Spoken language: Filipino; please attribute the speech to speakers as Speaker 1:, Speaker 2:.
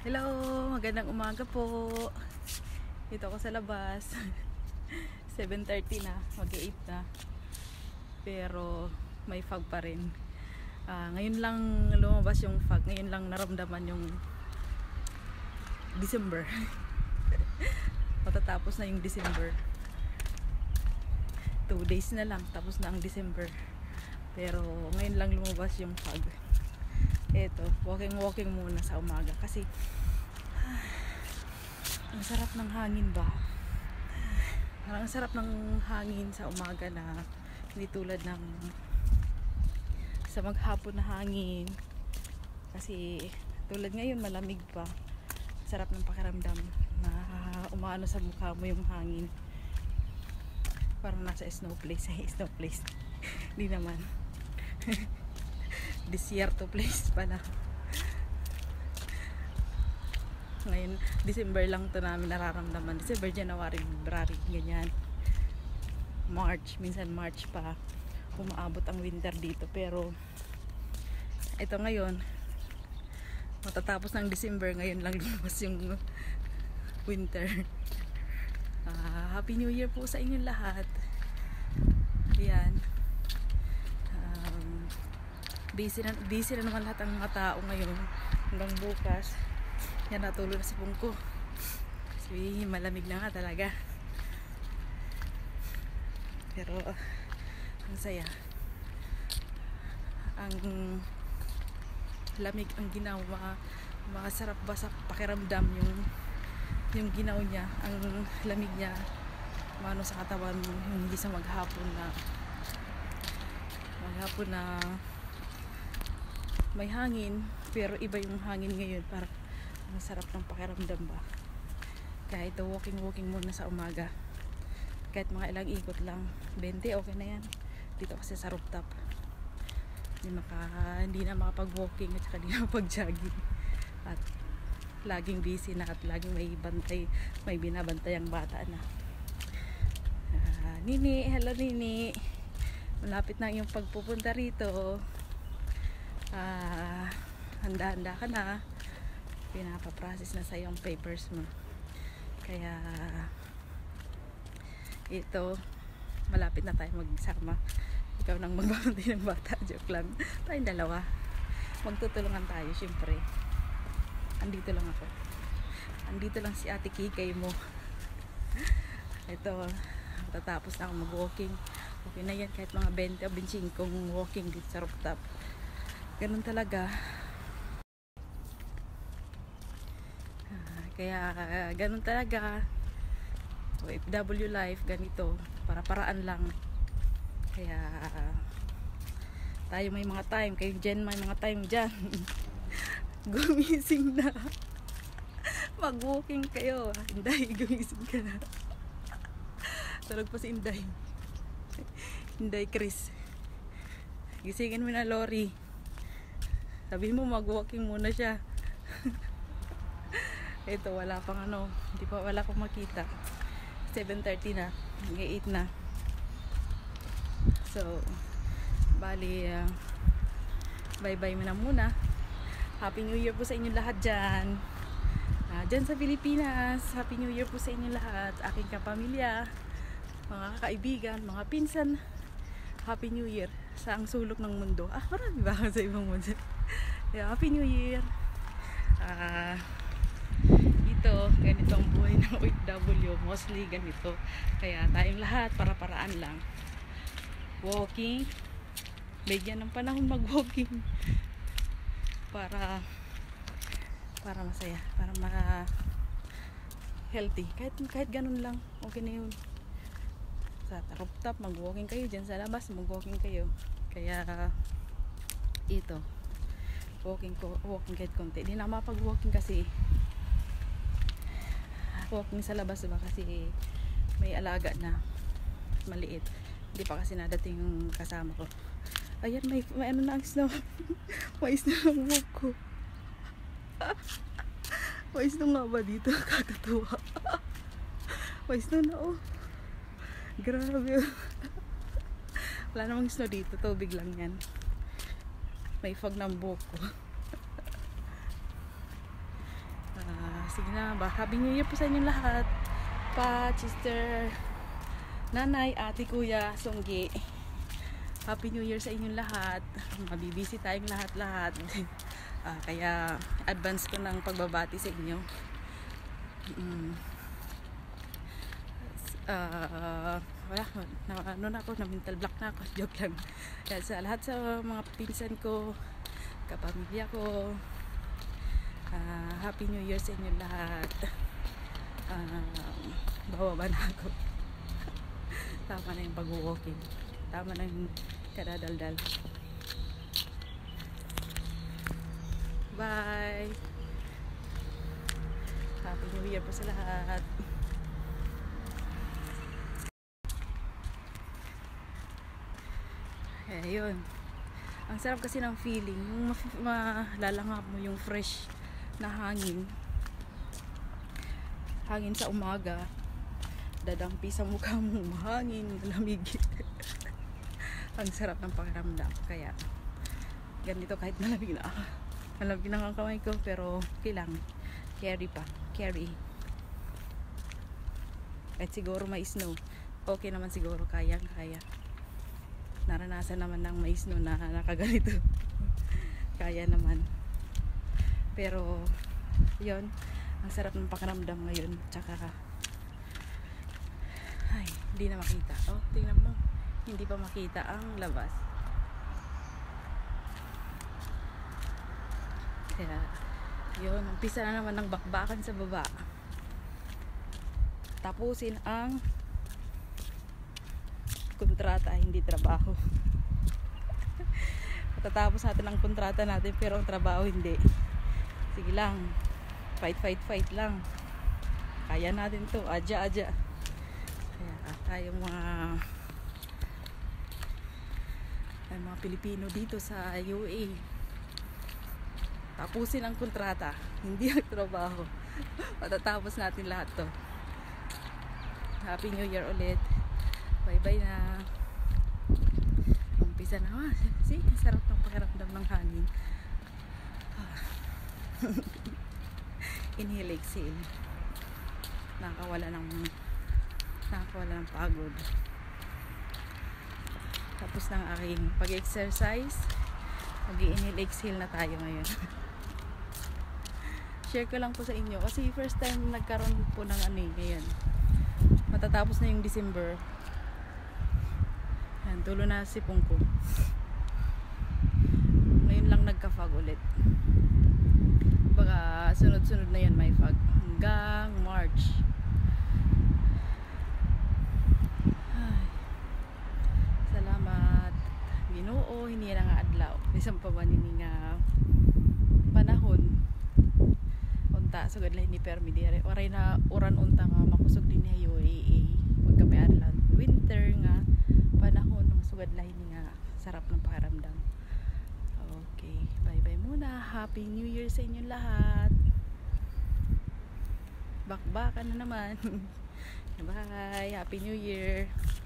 Speaker 1: Hello, magandang umaga po. Dito ako sa labas. 7:30 na, mag-8 na. Pero may fog pa rin. Ngayon lang lumabas yung fog. Ngayon lang naramdaman yung December. Matatapos na yung December. 2 days na lang, tapos na ang December. Pero ngayon lang lumabas yung fog. Eto, walking muna sa umaga kasi ang sarap ng hangin ba? Parang ang sarap ng hangin sa umaga na hindi tulad ng sa maghapon na hangin. Kasi tulad ngayon malamig pa. Sarap ng pakiramdam na umaano sa mukha mo yung hangin. Parang nasa snow place. Snow place. Hindi naman. Desierto place pala. Ngayon, December lang to namin nararamdaman. December, January, February, ganyan. March, minsan March pa umaabot ang winter dito. Pero ito ngayon, matatapos ng December, ngayon lang lumabas yung winter. Happy New Year po sa inyong lahat. Ayan. Busy na naman lahat ang mga tao ngayon hanggang bukas. Yan, natulog na si Pungko kasi malamig na nga talaga, pero ang saya, ang lamig, ang ginawa, masarap ba sa pakiramdam yung ginaw niya, ang lamig niya mano sa katawan mo, hindi sa maghapon na may hangin, pero iba yung hangin ngayon, parang ang sarap ng pakiramdam ba. Kahit walking muna sa umaga, kahit mga ilang ikot lang, 20 okay na yan. Dito kasi sa rooftop, hindi na makapag-walking at saka hindi na makapag-jogging, at laging busy na at laging may binabantay ang bata na. Nini, hello Nini, malapit na yung pagpupunta rito. Handa-handa ka na, pinapaprocess na sa yung papers mo, kaya ito, malapit na tayo magsama. Ikaw nang magbabantay ng bata, joke lang, tayong dalawa magtutulungan tayo. Syempre andito lang si Ate Kikay mo. Ito, tatapos na ako mag-walking, okay na yan, kahit mga 20 o 25 walking dito sa rooftop. Ganun talaga. Kaya ganun talaga, OFW life, ganito, para-paraan lang. Kaya tayo may mga time, kayo dyan may mga time dyan. Gumising na, mag-walking kayo. Inday, gumising ka na. Tulog pa si Inday. Inday Chris, gisingin mo na Lori, sabihin mo mag-walking muna siya. Ito, wala pang wala pang makita. 7:30 na, 8 na. So, bali, bye-bye na muna. Happy New Year po sa inyong lahat dyan. Dyan sa Pilipinas, Happy New Year po sa inyong lahat. Aking kapamilya, mga kaibigan, mga pinsan. Happy New Year sa ang sulok ng mundo. Marami ba sa ibang mundo? Yeah, Happy New Year. Ito, ganito ang buhay ng OFW, mostly ganito. Kaya tayong lahat, para-paraan lang. Walking, bigyan ng panahon mag-walking para masaya, para healthy. Kahit ganun lang, okay na yun. Sa rooftop, mag-walking kayo. Dyan sa labas, mag-walking kayo. Kaya ito, walking kahit konti. Di na mapag-walking kasi walking sa labas ba, kasi may alaga na maliit, hindi pa kasi nadating yung kasama ko. Ayan, may ano na ang snow. May snow ang buhok ko. May snow nga ba dito? Kakatuwa. May snow na, oh, grabe. Wala namang snow dito, tubig lang yan. May fog ng buhok ko. sige na ba, Happy New Year po sa inyong lahat. Pa, sister, nanay, ate, kuya, sunggi. Happy New Year sa inyong lahat. Mabibisi tayong lahat-lahat. Kaya advance ko ng pagbabati sa inyo. Wala, ano na ako, na mental block na ako. Joke lang. Kaya sa lahat sa mga pinsan ko, kapamilya ko, Happy New Year sa inyong lahat. Bababa na ako. Tama na yung pag-walking. Tama na yung kadadaldal. Bye! Happy New Year po sa lahat. Ayun. Ang sarap kasi ng feeling. Yung malalangap mo yung fresh na hangin. Hangin sa umaga. Dadampi sa mukha mo. Mahangin, malamig. Ang sarap ng pakiramdam. Kaya, ganito kahit malamig na. Malamig na ang kamay ko, pero kailang carry pa. Carry. Kahit siguro may snow. Okay naman siguro. Kayang-kaya. Naranasan naman ng may snow na nakaganito. Kaya naman. Pero, yon, ang sarap ng pakiramdam ngayon. Tsaka, ay, hindi na makita. Oh, tingnan mo. Hindi pa makita ang labas. Kaya, yun, umpisa na naman ng bakbakan sa baba. Tapusin ang kontrata, hindi trabaho. Matatapos natin ang kontrata natin, pero ang trabaho hindi. Sige lang. Fight lang. Kaya natin to. Adya. Kaya tayong mga Pilipino dito sa UAE, tapusin ang kontrata, hindi ang trabaho. Matatapos natin lahat to. Happy New Year ulit. Bye bye na. Umpisa na. See, sarap ng pakiramdam ng hangin. Inhale, exhale. Nakakawala ng pagod. Tapos ng aking pag-exercise, mag-inhale, exhale na tayo ngayon. Share ko lang po sa inyo kasi first time nagkaroon po ng ngayon. Matatapos na yung December. Ayan, tulo na si Pungko. Ngayon lang nagka-fog ulit. Baka sunod-sunod na yan may fog hanggang March. Ay, salamat Ginoo, hindi na nga adlaw isang pamanini nga panahon unta sugad lahi ni permi dire oray na uran unta nga makusog din niya UAE pagkamay adlaw winter nga panahon ng sugad lahi ni nga sarap ng pakiramdam. Okay, bye bye muna. Happy New Year sa inyong lahat. Bakbakan na naman. Bye, Happy New Year.